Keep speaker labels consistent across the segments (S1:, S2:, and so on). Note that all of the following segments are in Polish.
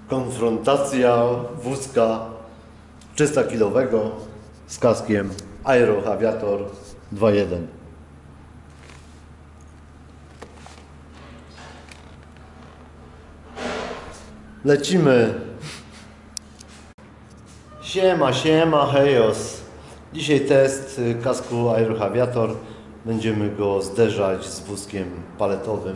S1: Konfrontacja wózka 300-kilowego z kaskiem Aero Aviator 2.1. Lecimy. Siema, hejos. Dzisiaj test kasku Aero Aviator. Będziemy go zderzać z wózkiem paletowym,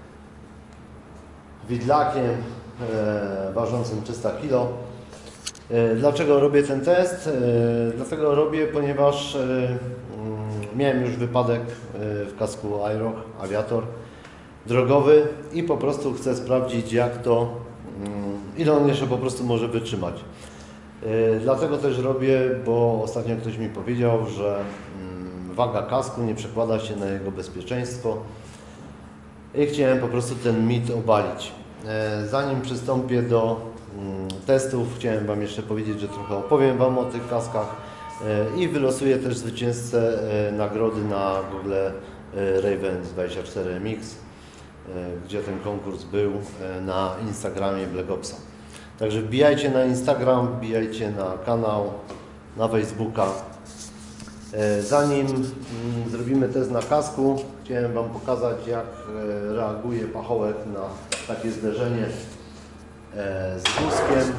S1: widlakiem ważącym 300 kg. Dlaczego robię ten test? Dlatego robię, ponieważ miałem już wypadek w kasku Aero Aviator drogowy i po prostu chcę sprawdzić, jak to, ile on jeszcze po prostu może wytrzymać. Dlatego też robię, bo ostatnio ktoś mi powiedział, że waga kasku nie przekłada się na jego bezpieczeństwo i chciałem po prostu ten mit obalić. Zanim przystąpię do testów, chciałem Wam jeszcze powiedzieć, że trochę opowiem Wam o tych kaskach i wylosuję też zwycięzcę nagrody na Google Raven 24 MX, gdzie ten konkurs był na Instagramie Black Opsa. Także wbijajcie na Instagram, wbijajcie na kanał, na Facebooka. Zanim zrobimy test na kasku, chciałem Wam pokazać, jak reaguje pachołek na takie zderzenie z wózkiem,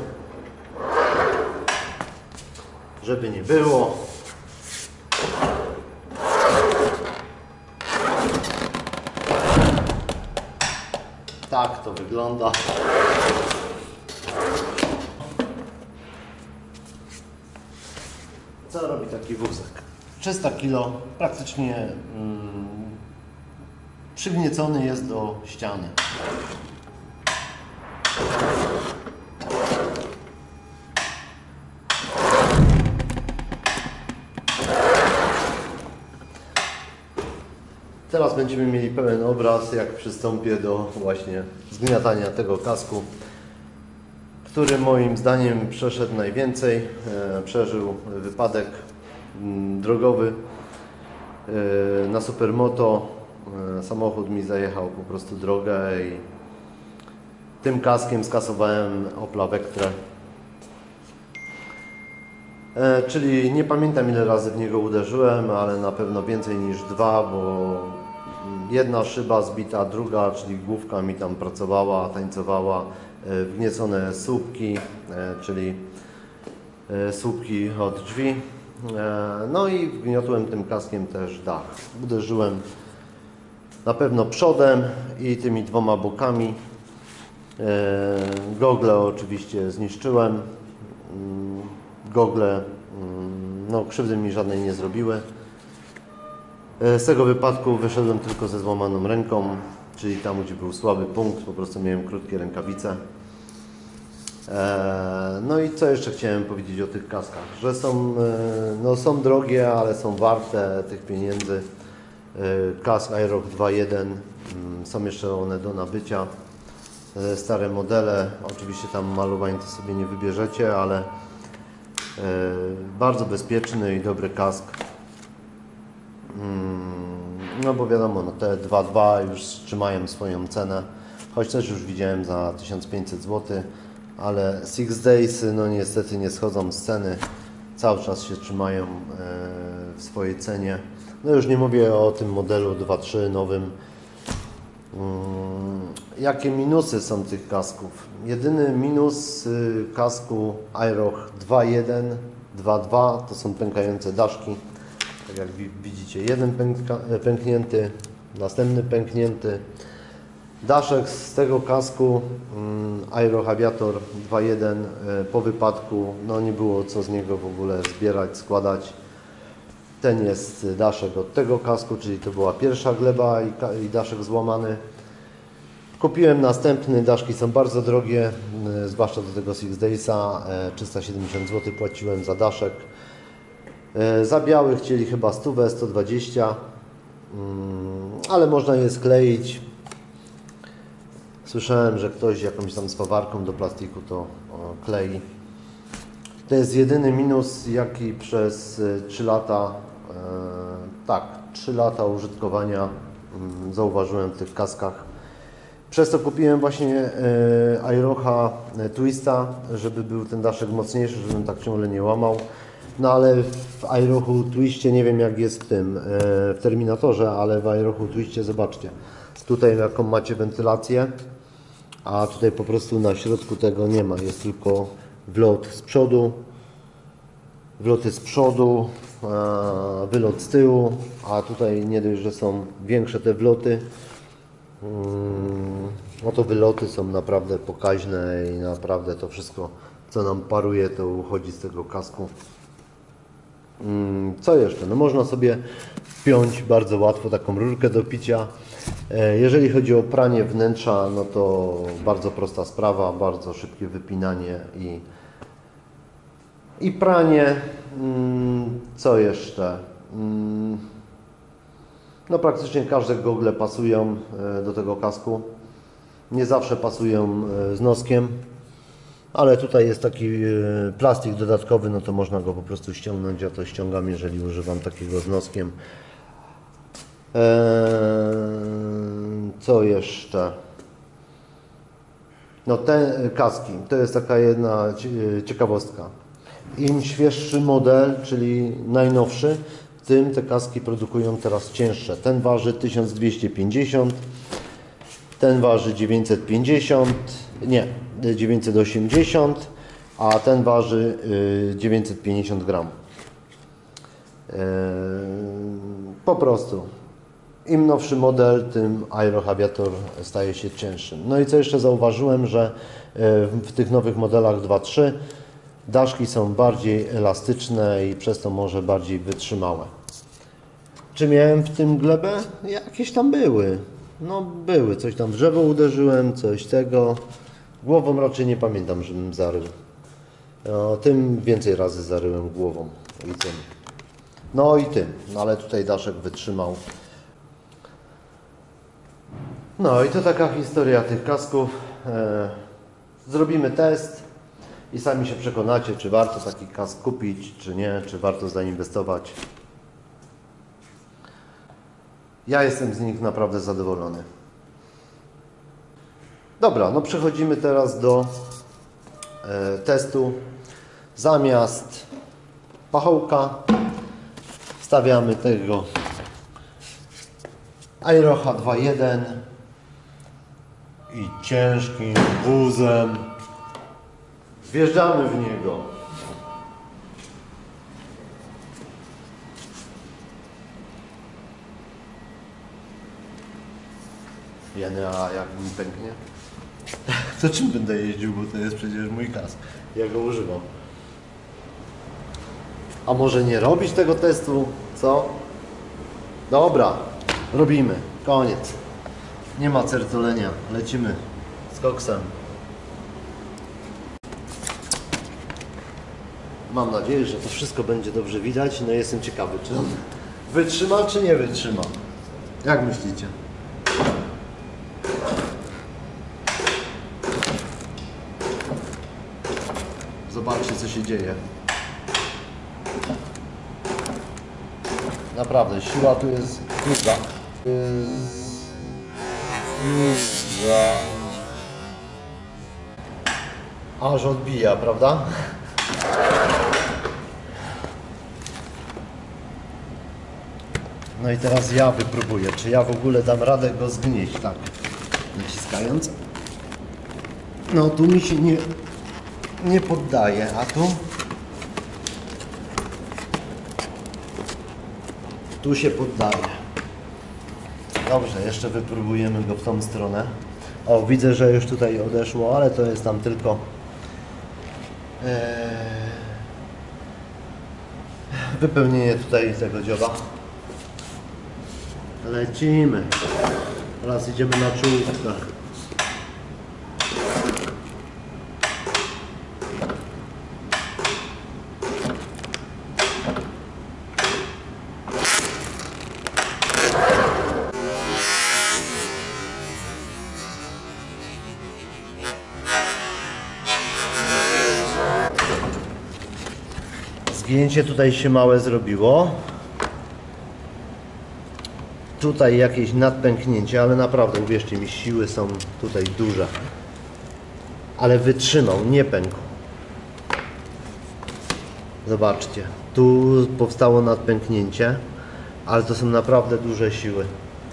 S1: żeby nie było. Tak to wygląda. Co robi taki wózek? 300 kg, praktycznie przygniecony jest do ściany. Teraz będziemy mieli pełen obraz, jak przystąpię do właśnie zgniatania tego kasku, który moim zdaniem przeszedł najwięcej. Przeżył wypadek drogowy na Supermoto. Samochód mi zajechał po prostu drogę i tym kaskiem skasowałem Opla Vectrę. Czyli nie pamiętam, ile razy w niego uderzyłem, ale na pewno więcej niż dwa, bo jedna szyba zbita, druga, czyli główka mi tam pracowała, tańcowała, wgniecone słupki, czyli słupki od drzwi. No i wgniotłem tym kaskiem też dach. Uderzyłem na pewno przodem i tymi dwoma bokami. Gogle oczywiście zniszczyłem. Gogle no, krzywdy mi żadnej nie zrobiły. Z tego wypadku wyszedłem tylko ze złamaną ręką, czyli tam, gdzie był słaby punkt, po prostu miałem krótkie rękawice. No i co jeszcze chciałem powiedzieć o tych kaskach, że są drogie, ale są warte tych pieniędzy. Kask Aerox 2.1, są jeszcze one do nabycia, stare modele, oczywiście tam malowań to sobie nie wybierzecie, ale bardzo bezpieczny i dobry kask. No bo wiadomo, no te 2.2 już trzymają swoją cenę, choć też już widziałem za 1500 zł, ale Six Days no niestety nie schodzą z ceny, cały czas się trzymają w swojej cenie. No już nie mówię o tym modelu 2.3 nowym. Jakie minusy są tych kasków? Jedyny minus kasku Aerox 2.1, 2.2 to są pękające daszki. Tak jak widzicie, jeden pęknięty, następny pęknięty. Daszek z tego kasku Aero Aviator 2.1 po wypadku, no nie było co z niego w ogóle zbierać, składać. Ten jest daszek od tego kasku, czyli to była pierwsza gleba i daszek złamany. Kupiłem następny, daszki są bardzo drogie, zwłaszcza do tego Six Daysa, 370 zł płaciłem za daszek. Za biały chcieli chyba 100, 120, ale można je skleić. Słyszałem, że ktoś jakąś tam spawarką do plastiku to klei. To jest jedyny minus, jaki przez 3 lata, 3 lata użytkowania zauważyłem w tych kaskach. Przez to kupiłem właśnie Airocha Twista, żeby był ten daszek mocniejszy, żebym tak ciągle nie łamał. No ale w Airochu Twiście, nie wiem jak jest w tym, w Terminatorze, ale w Airochu Twiście zobaczcie. Tutaj jaką macie wentylację, a tutaj po prostu na środku tego nie ma. Jest tylko wlot z przodu, wloty z przodu, wylot z tyłu, a tutaj nie dość, że są większe te wloty, no to wyloty są naprawdę pokaźne i naprawdę to wszystko, co nam paruje, to uchodzi z tego kasku. Co jeszcze? No można sobie wpiąć bardzo łatwo taką rurkę do picia. Jeżeli chodzi o pranie wnętrza, no to bardzo prosta sprawa, bardzo szybkie wypinanie i pranie. Co jeszcze? No praktycznie każde gogle pasują do tego kasku. Nie zawsze pasują z noskiem, ale tutaj jest taki plastik dodatkowy, no to można go po prostu ściągnąć. Ja to ściągam, jeżeli używam takiego z noskiem. Co jeszcze? No te kaski, to jest taka jedna ciekawostka. Im świeższy model, czyli najnowszy, tym te kaski produkują teraz cięższe. Ten waży 1250, ten waży 950, nie, 980, a ten waży 950 gram. Po prostu. Im nowszy model, tym Airoch Aviator staje się cięższym. No i co jeszcze zauważyłem, że w tych nowych modelach 2.3 daszki są bardziej elastyczne i przez to może bardziej wytrzymałe. Czy miałem w tym glebę? Jakieś tam były. No były, coś tam w drzewo uderzyłem, coś tego. Głową raczej nie pamiętam, żebym zarył. No, tym więcej razy zaryłem głową i tym. No i tym, no ale tutaj daszek wytrzymał. No i to taka historia tych kasków. Zrobimy test i sami się przekonacie, czy warto taki kask kupić, czy nie, czy warto zainwestować. Ja jestem z nich naprawdę zadowolony. Dobra, no przechodzimy teraz do testu. Zamiast pachołka stawiamy tego Airocha 2.1 i ciężkim wózem wjeżdżamy w niego. Jany, a jak mi pęknie? To czym będę jeździł, bo to jest przecież mój kask. Ja go używam. A może nie robić tego testu? Co? Dobra, robimy. Koniec. Nie ma certolenia. Lecimy z koksem. Mam nadzieję, że to wszystko będzie dobrze widać. No jestem ciekawy, czy on wytrzyma, czy nie wytrzyma. Jak myślicie? Zobaczcie, co się dzieje. Naprawdę, siła tu jest duża. Aż odbija, prawda? No i teraz ja wypróbuję, czy ja w ogóle dam radę go zgnieść, tak, naciskając. No tu mi się nie poddaje, a tu się poddaje. Dobrze, jeszcze wypróbujemy go w tą stronę. O, widzę, że już tutaj odeszło, ale to jest tam tylko wypełnienie tutaj tego dzioba. Lecimy. Teraz idziemy na czołówkę. Zgięcie tutaj się małe zrobiło. tutaj jakieś nadpęknięcie, ale naprawdę, uwierzcie mi, siły są tutaj duże. Ale wytrzymał, nie pękł. Zobaczcie, tu powstało nadpęknięcie, ale to są naprawdę duże siły.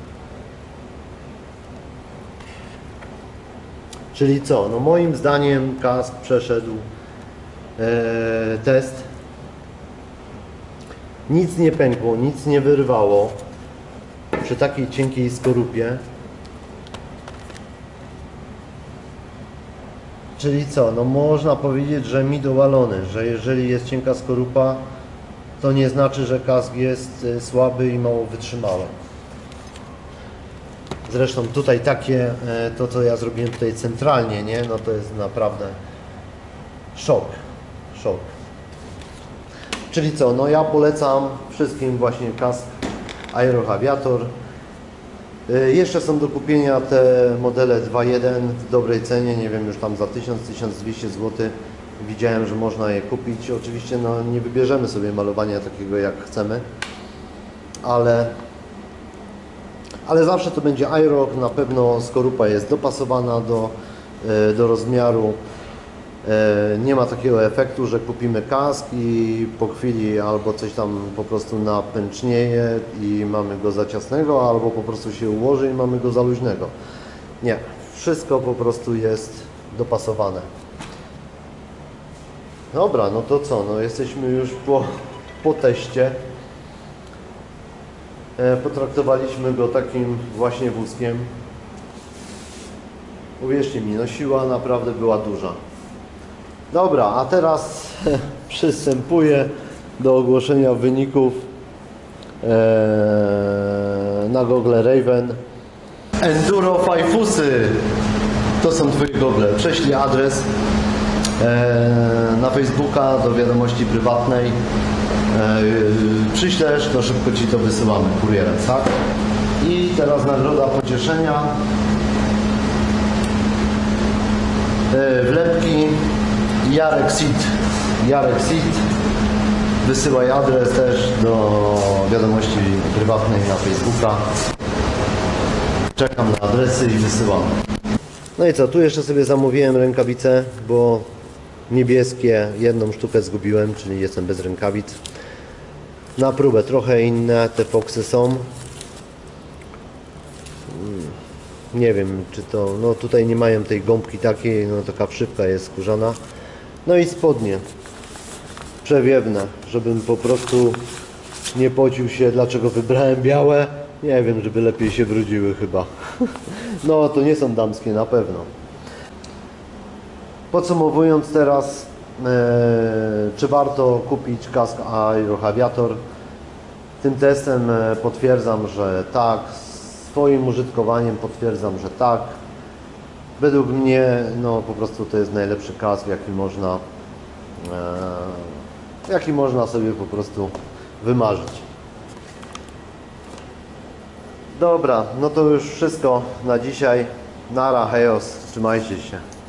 S1: Czyli co? No moim zdaniem kask przeszedł test. Nic nie pękło, nic nie wyrwało przy takiej cienkiej skorupie. Czyli co? No można powiedzieć, że mi dowalony, że jeżeli jest cienka skorupa, to nie znaczy, że kask jest słaby i mało wytrzymały. Zresztą tutaj takie, to co ja zrobiłem tutaj centralnie, nie? No to jest naprawdę szok. Szok. Czyli co? No ja polecam wszystkim właśnie kask Aeroaviator. Jeszcze są do kupienia te modele 2.1 w dobrej cenie, nie wiem, już tam za 1000-1200 zł. Widziałem, że można je kupić. Oczywiście no, nie wybierzemy sobie malowania takiego jak chcemy, ale zawsze to będzie Aerox, na pewno skorupa jest dopasowana do rozmiaru. Nie ma takiego efektu, że kupimy kask i po chwili albo coś tam po prostu napęcznieje i mamy go za ciasnego, albo po prostu się ułoży i mamy go za luźnego. Nie, wszystko po prostu jest dopasowane. Dobra, no to co, no jesteśmy już po teście. Potraktowaliśmy go takim właśnie wózkiem. Uwierzcie mi, no siła naprawdę była duża. Dobra, a teraz przystępuję do ogłoszenia wyników na gogle Raven. Enduro Fajfusy, to są Twoje gogle. Prześlij adres na Facebooka do wiadomości prywatnej. Przyślesz, to szybko Ci to wysyłamy kurierem, tak? I teraz nagroda pocieszenia. Wlepki Jarek Seed. Wysyłaj adres też do wiadomości prywatnej na Facebooka. Czekam na adresy i wysyłam. No i co, tu jeszcze sobie zamówiłem rękawice, bo niebieskie jedną sztukę zgubiłem, czyli jestem bez rękawic. Na próbę trochę inne te Foxy są. Nie wiem, czy to, no tutaj nie mają tej gąbki takiej, no taka wszywka jest skórzana. No i spodnie przewiewne, żebym po prostu nie pocił się, dlaczego wybrałem białe. Nie wiem, żeby lepiej się brudziły chyba. No to nie są damskie na pewno. Podsumowując teraz, czy warto kupić kask Aeroaviator? Tym testem potwierdzam, że tak. Swoim użytkowaniem potwierdzam, że tak. Według mnie no po prostu to jest najlepszy kask, jaki można sobie po prostu wymarzyć. Dobra, no to już wszystko na dzisiaj. Nara, hejos, trzymajcie się.